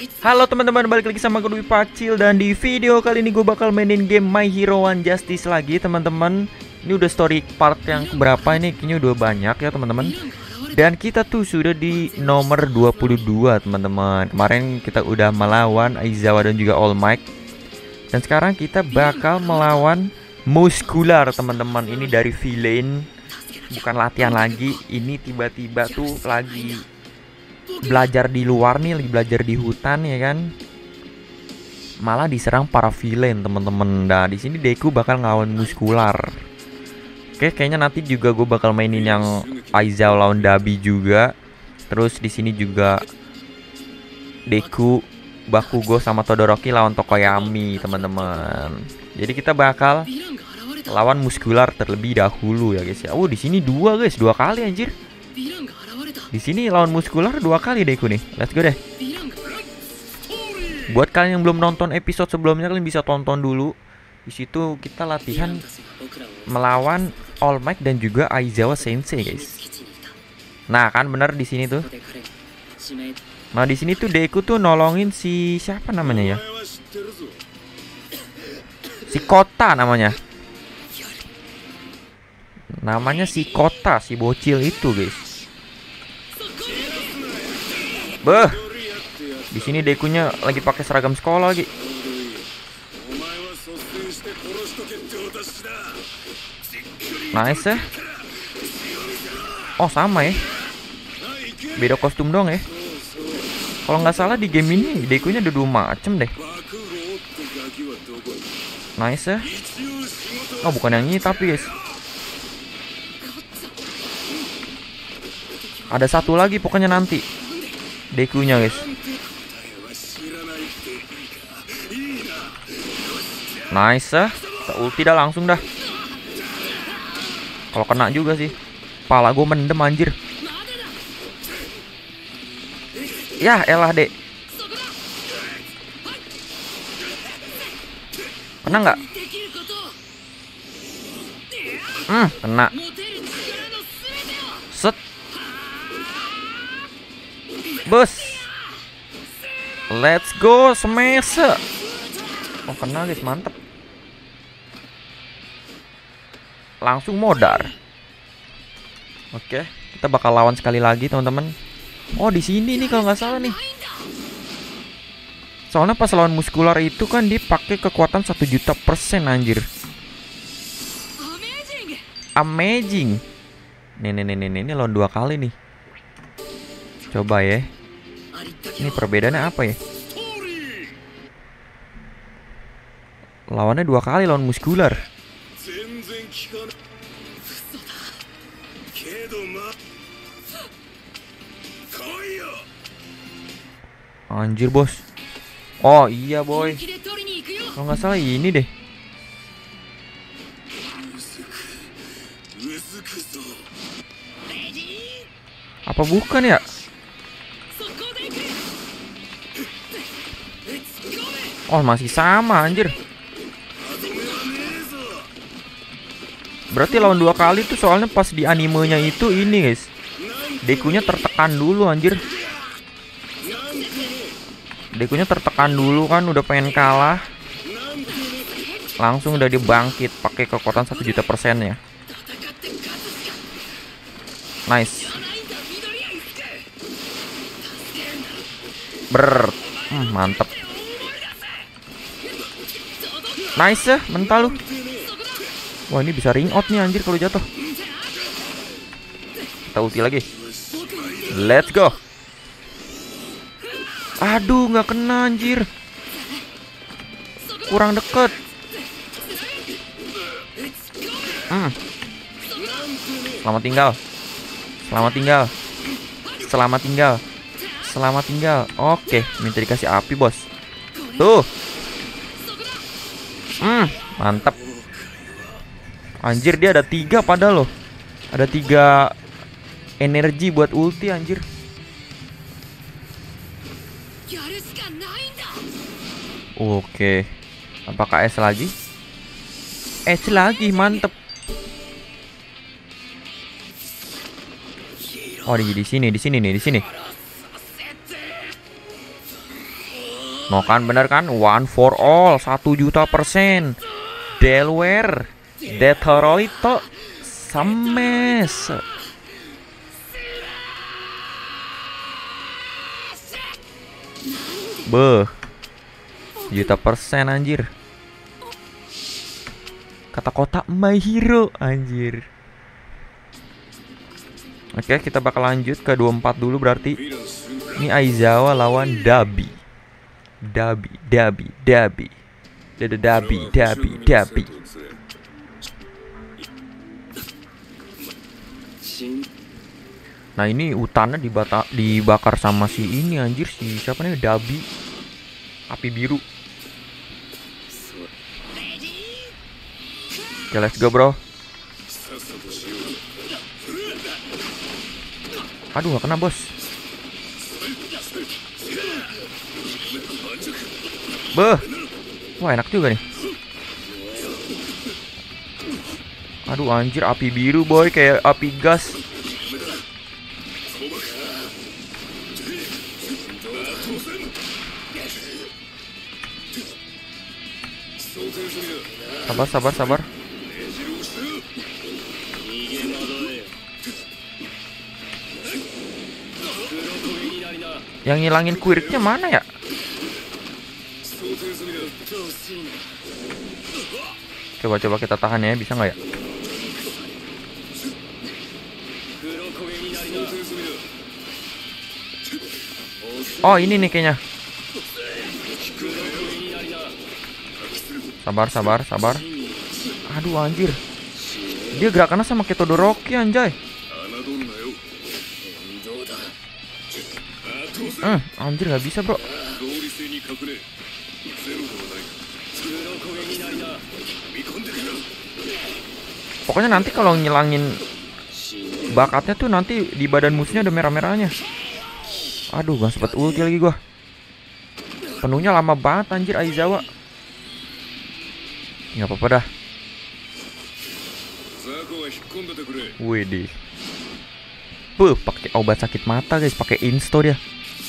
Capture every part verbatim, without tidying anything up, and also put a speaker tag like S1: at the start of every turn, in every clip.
S1: Halo teman-teman, balik lagi sama gue Dwi Pacil. Dan di video kali ini gue bakal mainin game My Hero One Justice lagi teman-teman. Ini udah story part yang berapa ini? Kayaknya udah banyak ya teman-teman. Dan kita tuh sudah di nomor dua puluh dua teman-teman. Kemarin kita udah melawan Aizawa dan juga All Might. Dan sekarang kita bakal melawan Muscular teman-teman. Ini dari villain, bukan latihan lagi. Ini tiba-tiba tuh lagi belajar di luar nih, lagi belajar di hutan ya kan. Malah diserang para villain teman-teman. Nah, di sini Deku bakal ngelawan Muscular. Oke, kayaknya nanti juga gue bakal mainin yang Aizawa lawan Dabi juga. Terus di sini juga Deku, Bakugo sama Todoroki lawan Tokoyami teman-teman. Jadi kita bakal lawan Muscular terlebih dahulu ya guys ya. Oh, di sini dua guys, dua kali anjir. Di sini lawan Muscular dua kali Deku nih. Let's go deh. Buat kalian yang belum nonton episode sebelumnya, kalian bisa tonton dulu. Di situ kita latihan melawan All Might dan juga Aizawa Sensei guys. Nah, kan bener di sini tuh. Nah, di sini tuh Deku tuh nolongin si siapa namanya ya? Si Kota namanya. Namanya si Kota, si bocil itu guys. Beh, di sini Dekunya lagi pakai seragam sekolah lagi. Nice ya. Oh sama ya. Beda kostum dong ya. Kalau nggak salah di game ini Dekunya ada dua macem deh. Nice ya. Oh bukan yang ini tapi guys. Ada satu lagi pokoknya nanti Dekunya guys. Nice ya. Kita ulti dah langsung dah. Kalau kena juga sih. Pala gue mendem anjir. Ya elah dek. Kena nggak? Hmm kena. Set. Bos. Let's go smash. Oh kena guys, mantep. Langsung modar. Oke, kita bakal lawan sekali lagi teman-teman. Oh di sini nih kalau nggak salah nih. Soalnya pas lawan Muscular itu kan dia pakai kekuatan satu juta persen anjir. Amazing. Nih nih nih nih ini lawan dua kali nih. Coba ya. Ini perbedaannya apa ya? Lawannya dua kali lawan Muscular. Anjir bos. Oh iya boy. Kalau nggak salah ini deh. Apa bukan ya? Oh masih sama anjir. Berarti lawan dua kali tuh soalnya pas di animenya itu ini guys. Dekunya tertekan dulu anjir. Dekunya tertekan dulu kan udah pengen kalah. Langsung udah dibangkit pakai kekuatan satu juta persen ya. Nice. Ber, hmm, mantep. Nice ya, mental lu. Wah ini bisa ring out nih anjir kalau jatuh. Kita ulti lagi. Let's go. Aduh nggak kena anjir. Kurang deket. Hmm. Selamat tinggal. Selamat tinggal. Selamat tinggal. Selamat tinggal. Oke, minta dikasih api bos. Tuh. Hmm, mantap. Anjir dia ada tiga padahal loh. Ada tiga energi buat ulti anjir. Oke. Apakah S lagi? S lagi, mantep. Oh di di sini, di sini nih, di sini. No kan, bener kan? One for all, satu juta persen. Delaware, Detroit, Sames. Beh, juta persen anjir. Kata kota My Hero anjir. Oke, kita bakal lanjut ke dua puluh empat dulu berarti. Ini Aizawa lawan Dabi. Dabi, Dabi, Dabi. Dada Dabi, Dabi, Dabi. Nah, ini hutannya dibata dibakar sama si ini anjir, si siapa nih? Dabi. Api biru. Oke, let's go, bro. Aduh, gak kena, bos. Beh. Wah, enak juga nih. Aduh, anjir, api biru, boy. Kayak api gas. Sabar, sabar, sabar. Yang ngilangin quirknya mana ya? Coba-coba kita tahan ya, bisa nggak ya? Oh, ini nih kayaknya. Sabar, sabar, sabar. Aduh, anjir. Dia gerakannya sama kayak Todoroki, anjay. Hmm, anjir, nggak bisa, bro. Pokoknya nanti kalau ngilangin bakatnya tuh nanti di badan musuhnya ada merah-merahnya. Aduh, gak sempet ulti lagi gua. Penuhnya lama banget anjir Aizawa. Nggak apa-apa dah. Widih. Buh, pakai obat sakit mata guys, pakai insto dia.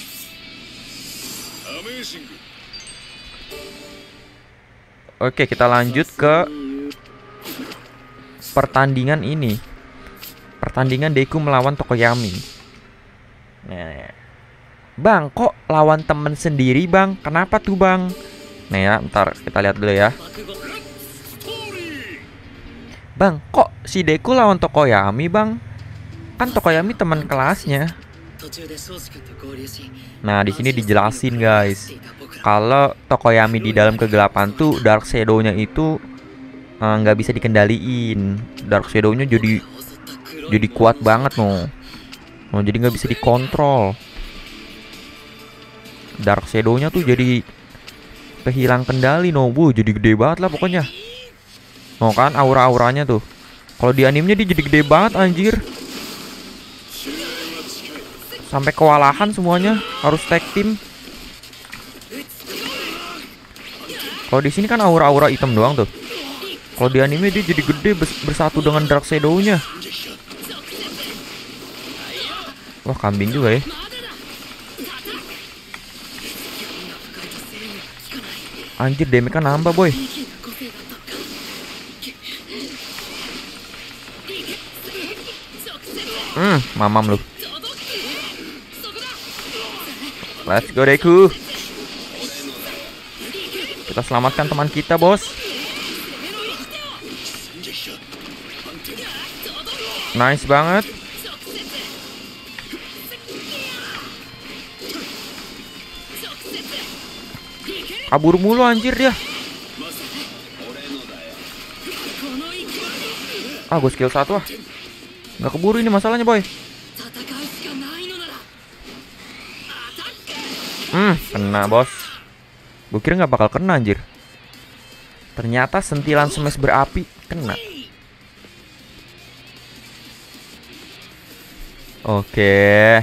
S1: Oke, kita lanjut ke pertandingan ini. Pertandingan Deku melawan Tokoyami. Nah, bang, kok lawan temen sendiri, bang? Kenapa tuh, bang? Nih ya, ntar kita lihat dulu ya. Bang, kok si Deku lawan Tokoyami, bang? Kan Tokoyami teman kelasnya. Nah, di sini dijelasin guys, kalau Tokoyami di dalam kegelapan tuh Dark Shadow-nya itu nggak uh, bisa dikendaliin. Dark Shadow-nya jadi jadi kuat banget no. No, jadi nggak bisa dikontrol. Dark Shadow-nya tuh jadi kehilang kendali no. Bu, jadi gede banget lah pokoknya. No kan, aura-auranya tuh. Kalau di animenya dia jadi gede banget anjir. Sampai kewalahan semuanya, harus tag team. Kalau di sini kan aura-aura hitam doang tuh. Kalau di anime dia jadi gede bersatu dengan Dark Shadow-nya. Wah, kambing juga ya. Anjir, damage-nya nambah boy. Hmm, mamam lu. Let's go Deku. Kita selamatkan teman kita, bos. Nice banget. Kabur mulu anjir dia. Ah, gue skill satu ah. Nggak keburu ini masalahnya, boy. Hmm, kena, bos. Gue kira nggak bakal kena anjir. Ternyata sentilan smash berapi kena. Oke.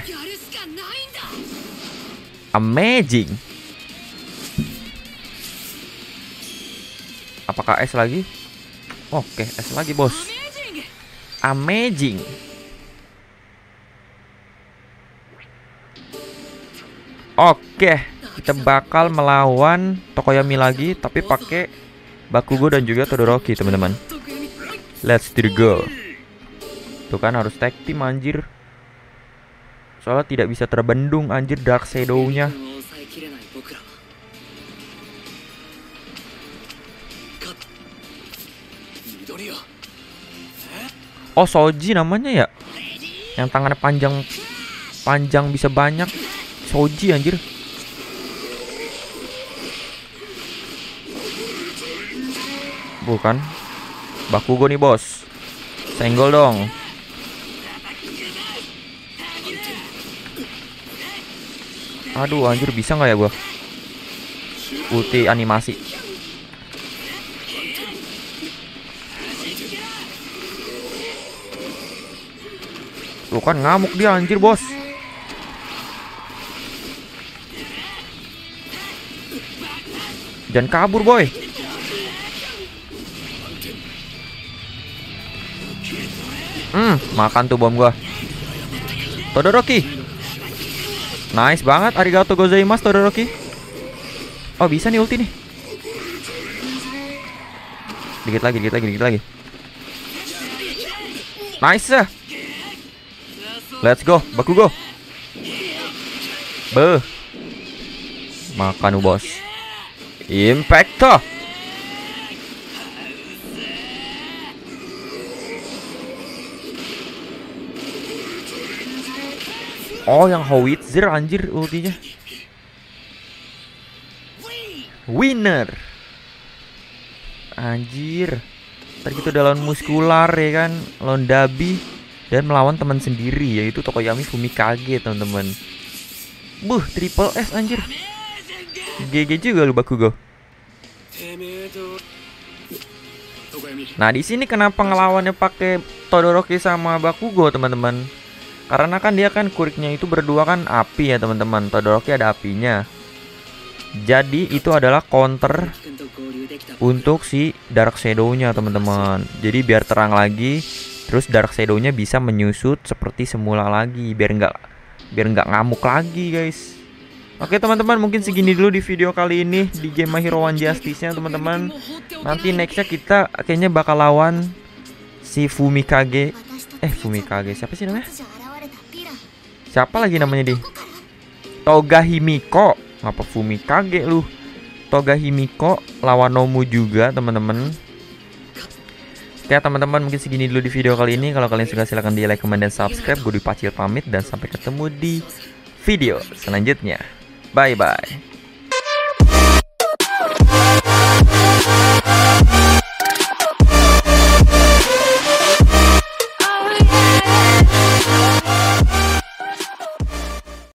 S1: Amazing. Apakah S lagi? Oke, S lagi, bos. Amazing. Oke, kita bakal melawan Tokoyami lagi, tapi pakai Bakugo dan juga Todoroki, teman-teman. Let's do the go. Tuh kan harus tag team anjir. Soalnya tidak bisa terbendung anjir Dark Shadow-nya. Oh, Soji namanya ya? Yang tangannya panjang panjang bisa banyak. Soji anjir. Bukan. Bakugo nih, bos. Senggol dong. Aduh, anjir bisa nggak ya gua? Ulti animasi. Lu kan ngamuk dia anjir, bos. Jangan kabur, boy. Hmm, makan tuh bom gua. Todoroki. Nice banget, arigato gozaimasu Todoroki. Oh, bisa nih ulti nih. Dikit lagi, dikit lagi, dikit lagi. Nice. Let's go, Bakugo. Beuh. Makan bos. Impacto. Oh, yang Howitzer anjir ultinya. Winner. Anjir. Tadi kita udah lawan muskular ya kan, lawan Dabi dan melawan teman sendiri yaitu Tokoyami Fumikage, teman-teman. Buh, triple S anjir. G G juga lu Bakugo. Nah, di sini kenapa ngelawannya pakai Todoroki sama Bakugo, teman-teman? Karena kan dia kan kuriknya itu berdua kan api ya, teman-teman. Todoroki ada apinya. Jadi itu adalah counter untuk si Dark Shadow-nya, teman-teman. Jadi biar terang lagi, terus Dark Shadow-nya bisa menyusut seperti semula lagi, biar nggak biar nggak ngamuk lagi, guys. Oke, teman-teman, mungkin segini dulu di video kali ini di game My Hero One Justice-nya, teman-teman. Nanti nextnya kita kayaknya bakal lawan si Fumikage. Eh, Fumikage siapa sih namanya? Siapa lagi namanya di? Togahimiko. Ngapa Fumikage lu? Togahimiko lawan Nomu juga, teman-teman. Oke, teman-teman, mungkin segini dulu di video kali ini. Kalau kalian suka silahkan di like, comment, dan subscribe. Gue Dwi Pacil pamit dan sampai ketemu di video selanjutnya. Bye bye.